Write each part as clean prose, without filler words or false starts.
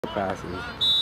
passes.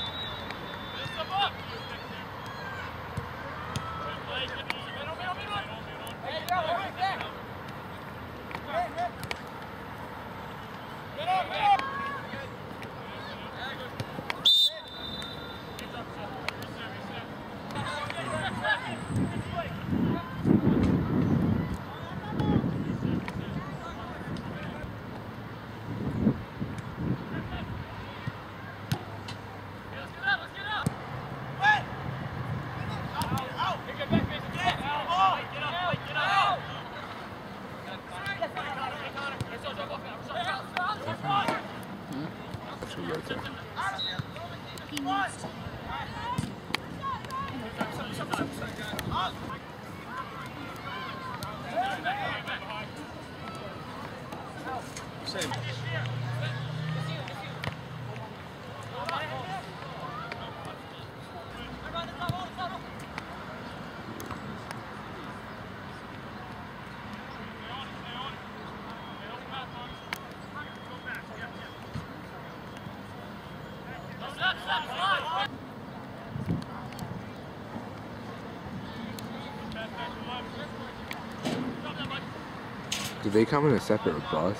Do they come in a separate bus?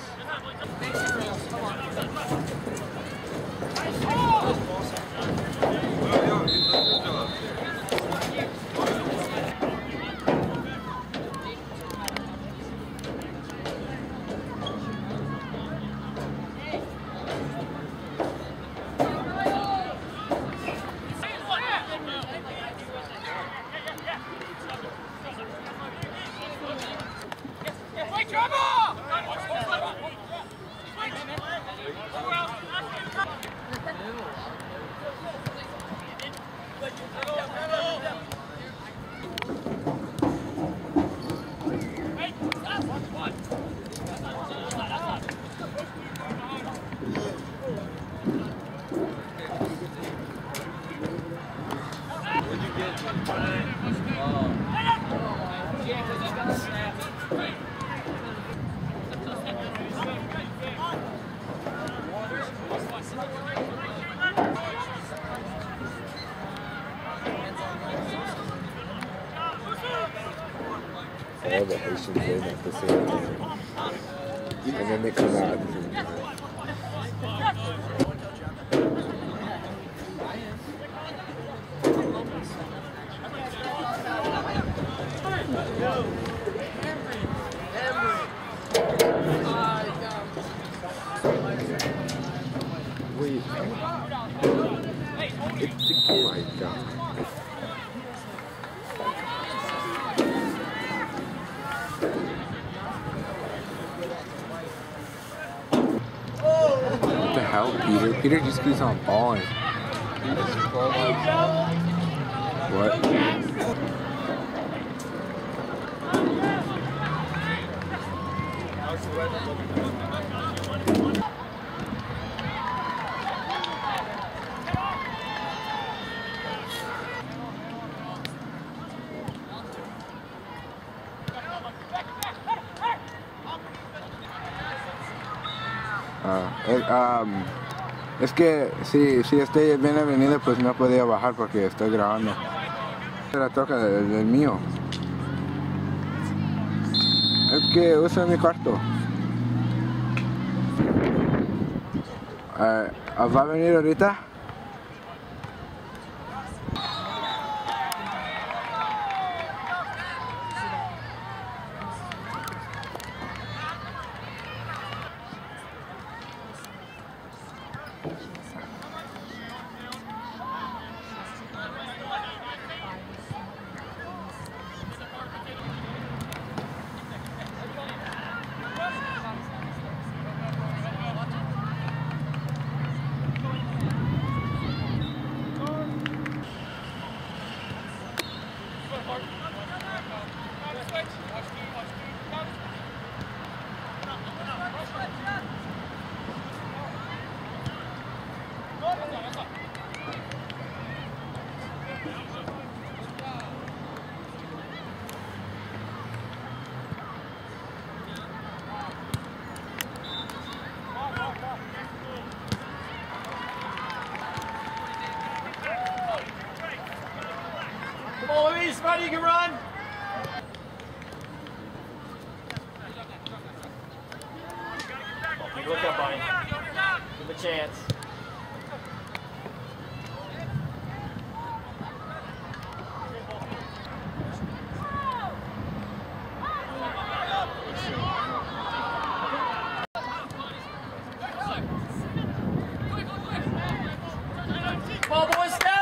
All the Haitians in at the same time. And then they come out. Wait. Oh my God. What the hell, Peter? Peter just keeps on falling. What? Es que si estoy bien venido, pues no podía bajar porque estoy grabando. La toca del mío. Es que uso mi cuarto. ¿Va a venir ahorita? Follow me, Spuddy, you can run. Take a look up, buddy. Give him a chance. Ball boys, go!